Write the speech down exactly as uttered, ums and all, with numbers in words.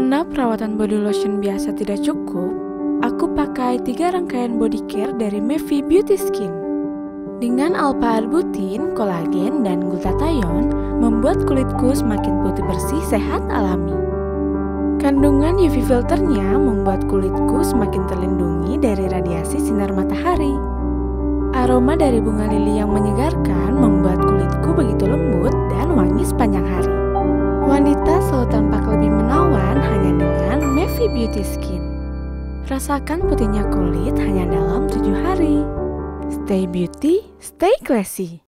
Karena perawatan body lotion biasa tidak cukup, aku pakai tiga rangkaian body care dari Mevi Beauty Skin. Dengan alpha-arbutin, kolagen, dan glutathione membuat kulitku semakin putih bersih, sehat, alami. Kandungan U V filternya membuat kulitku semakin terlindungi dari radiasi sinar matahari. Aroma dari bunga lili yang menyegarkan membuat kulitku begitu lembut dan wangi sepanjang hari. Wanita selalu tampak lebih menawan hanya dengan Mevi Beauty Skin. Rasakan putihnya kulit hanya dalam tujuh hari. Stay beauty, stay classy.